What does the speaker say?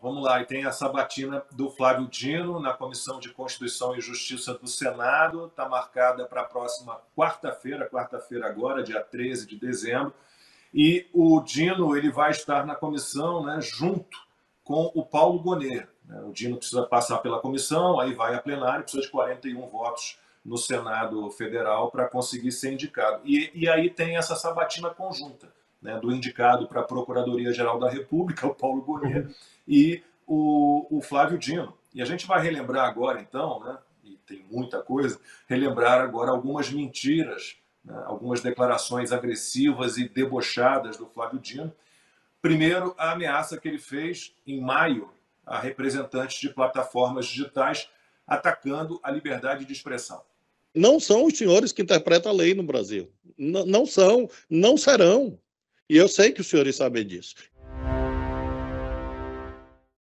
Vamos lá, e tem a sabatina do Flávio Dino na Comissão de Constituição e Justiça do Senado, está marcada para a próxima quarta-feira agora, dia 13 de dezembro, e o Dino ele vai estar na comissão, né, junto com o Paulo Gonet. O Dino precisa passar pela comissão, aí vai a plenário, precisa de 41 votos no Senado Federal para conseguir ser indicado. E aí tem essa sabatina conjunta, né, do indicado para a Procuradoria-Geral da República, o Paulo Gonet, e o Flávio Dino. E a gente vai relembrar agora, então, né, e tem muita coisa, relembrar agora algumas mentiras, né, algumas declarações agressivas e debochadas do Flávio Dino. Primeiro, a ameaça que ele fez em maio a representantes de plataformas digitais atacando a liberdade de expressão. Não são os senhores que interpretam a lei no Brasil. Não são, não serão. E eu sei que os senhores sabem disso.